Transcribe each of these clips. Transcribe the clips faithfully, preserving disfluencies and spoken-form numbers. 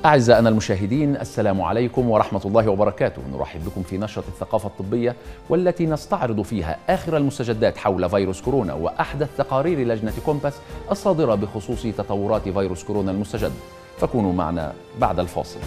أعزائنا المشاهدين، السلام عليكم ورحمة الله وبركاته. نرحب بكم في نشرة الثقافة الطبية، والتي نستعرض فيها آخر المستجدات حول فيروس كورونا وأحدث تقارير لجنة كومباس الصادرة بخصوص تطورات فيروس كورونا المستجد. فكونوا معنا بعد الفاصل.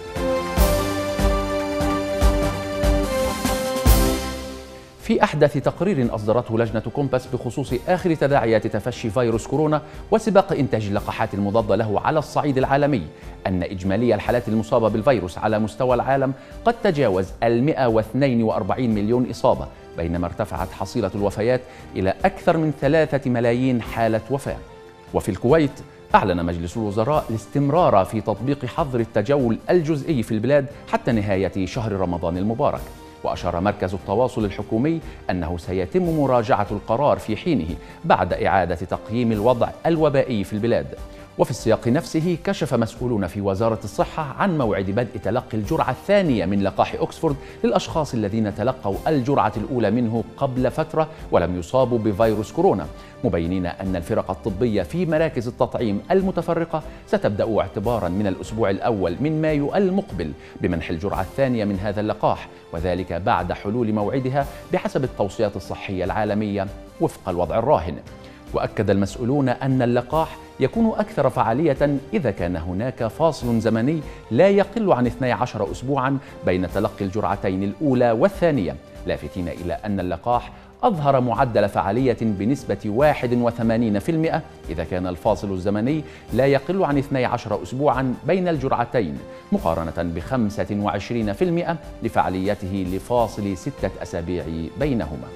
في أحدث تقرير أصدرته لجنة كومباس بخصوص آخر تداعيات تفشي فيروس كورونا وسباق إنتاج اللقاحات المضادة له على الصعيد العالمي، أن إجمالي الحالات المصابة بالفيروس على مستوى العالم قد تجاوز المئة واثنين وأربعين مليون إصابة، بينما ارتفعت حصيلة الوفيات إلى أكثر من ثلاثة ملايين حالة وفاة. وفي الكويت أعلن مجلس الوزراء الاستمرار في تطبيق حظر التجول الجزئي في البلاد حتى نهاية شهر رمضان المبارك. وأشار مركز التواصل الحكومي أنه سيتم مراجعة القرار في حينه بعد إعادة تقييم الوضع الوبائي في البلاد. وفي السياق نفسه كشف مسؤولون في وزارة الصحة عن موعد بدء تلقي الجرعة الثانية من لقاح أكسفورد للأشخاص الذين تلقوا الجرعة الأولى منه قبل فترة ولم يصابوا بفيروس كورونا، مبينين أن الفرق الطبية في مراكز التطعيم المتفرقة ستبدأ اعتبارا من الأسبوع الأول من مايو المقبل بمنح الجرعة الثانية من هذا اللقاح، وذلك بعد حلول موعدها بحسب التوصيات الصحية العالمية وفق الوضع الراهن. وأكد المسؤولون أن اللقاح يكون أكثر فعالية إذا كان هناك فاصل زمني لا يقل عن اثني عشر أسبوعا بين تلقي الجرعتين الأولى والثانية، لافتين إلى أن اللقاح أظهر معدل فعالية بنسبة واحد وثمانين بالمئة إذا كان الفاصل الزمني لا يقل عن اثني عشر أسبوعا بين الجرعتين، مقارنة ب خمسة وعشرين بالمئة لفعاليته لفاصل ستة أسابيع بينهما.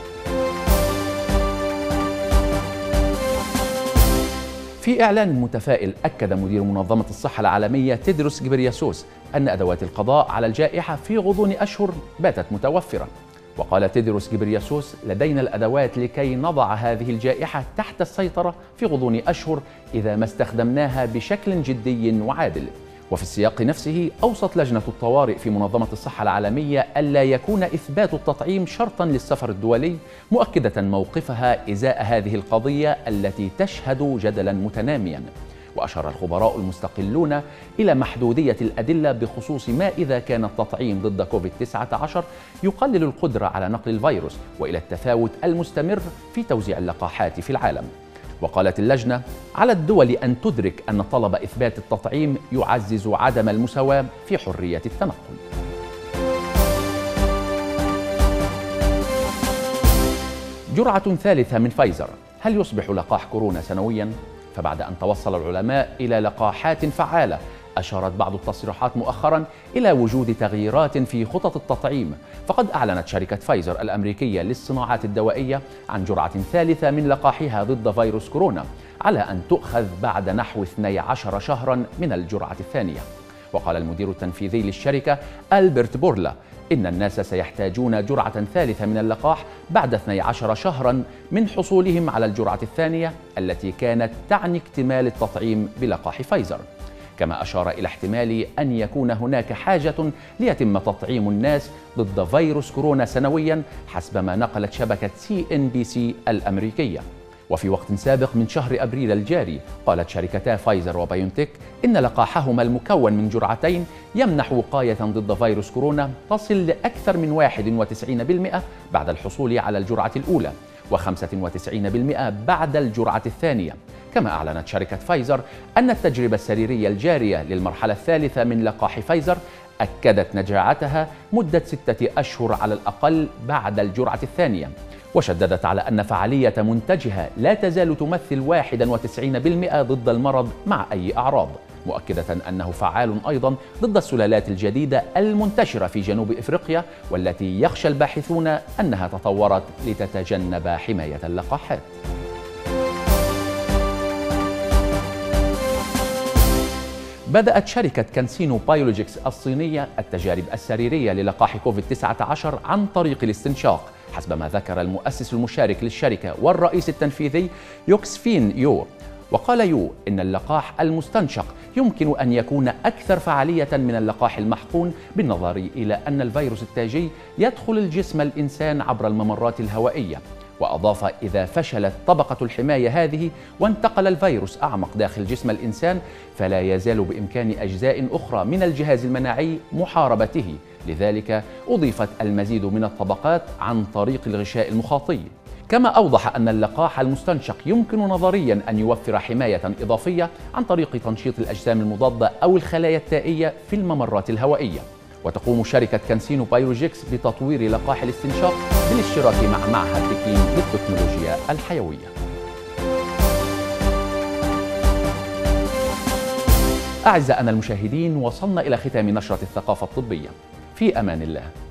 في إعلان متفائل، أكد مدير منظمة الصحة العالمية تيدروس غيبرييسوس أن أدوات القضاء على الجائحة في غضون أشهر باتت متوفرة. وقال تيدروس غيبرييسوس: لدينا الأدوات لكي نضع هذه الجائحة تحت السيطرة في غضون أشهر إذا ما استخدمناها بشكل جدي وعادل. وفي السياق نفسه أوصت لجنة الطوارئ في منظمة الصحة العالمية ألا يكون إثبات التطعيم شرطا للسفر الدولي، مؤكدة موقفها إزاء هذه القضية التي تشهد جدلا متناميا. وأشار الخبراء المستقلون إلى محدودية الأدلة بخصوص ما إذا كان التطعيم ضد كوفيد تسعة عشر يقلل القدرة على نقل الفيروس، وإلى التفاوت المستمر في توزيع اللقاحات في العالم. وقالت اللجنة: على الدول أن تدرك أن طلب إثبات التطعيم يعزز عدم المساواة في حرية التنقل. جرعة ثالثة من فايزر، هل يصبح لقاح كورونا سنويا؟ فبعد أن توصل العلماء إلى لقاحات فعالة، أشارت بعض التصريحات مؤخرا إلى وجود تغييرات في خطط التطعيم، فقد أعلنت شركة فايزر الأمريكية للصناعات الدوائية عن جرعة ثالثة من لقاحها ضد فيروس كورونا، على أن تؤخذ بعد نحو اثني عشر شهرا من الجرعة الثانية. وقال المدير التنفيذي للشركة ألبرت بورلا إن الناس سيحتاجون جرعة ثالثة من اللقاح بعد اثني عشر شهرا من حصولهم على الجرعة الثانية التي كانت تعني اكتمال التطعيم بلقاح فايزر. كما أشار إلى احتمال أن يكون هناك حاجة ليتم تطعيم الناس ضد فيروس كورونا سنويا، حسب ما نقلت شبكة سي إن بي سي الأمريكية. وفي وقت سابق من شهر أبريل الجاري، قالت شركتا فايزر وبايونتك إن لقاحهما المكون من جرعتين يمنح وقاية ضد فيروس كورونا تصل لأكثر من واحد وتسعين بالمئة بعد الحصول على الجرعة الأولى وخمسة وتسعين بالمئة بعد الجرعة الثانية. كما أعلنت شركة فايزر أن التجربة السريرية الجارية للمرحلة الثالثة من لقاح فايزر أكدت نجاعتها مدة ستة أشهر على الأقل بعد الجرعة الثانية، وشددت على أن فعالية منتجها لا تزال تمثل واحد وتسعين بالمئة ضد المرض مع أي أعراض، مؤكدة أنه فعال أيضا ضد السلالات الجديدة المنتشرة في جنوب إفريقيا، والتي يخشى الباحثون أنها تطورت لتتجنب حماية اللقاحات. بدأت شركة كانسينو بايولوجيكس الصينية التجارب السريرية للقاح كوفيد تسعة عشر عن طريق الاستنشاق، حسب ما ذكر المؤسس المشارك للشركة والرئيس التنفيذي يوكسفين يو. وقال يو إن اللقاح المستنشق يمكن أن يكون أكثر فعالية من اللقاح المحقون، بالنظر إلى أن الفيروس التاجي يدخل الجسم الإنسان عبر الممرات الهوائية، وأضاف: إذا فشلت طبقة الحماية هذه وانتقل الفيروس أعمق داخل جسم الإنسان، فلا يزال بإمكان أجزاء أخرى من الجهاز المناعي محاربته. لذلك أضيفت المزيد من الطبقات عن طريق الغشاء المخاطي. كما أوضح أن اللقاح المستنشق يمكن نظرياً أن يوفر حماية إضافية عن طريق تنشيط الأجسام المضادة أو الخلايا التائية في الممرات الهوائية. وتقوم شركة كانسينو بايولوجيكس بتطوير لقاح الاستنشاق بالاشتراك مع معهد بكين للتكنولوجيا الحيوية. أعزائنا المشاهدين، وصلنا إلى ختام نشرة الثقافة الطبية. في أمان الله.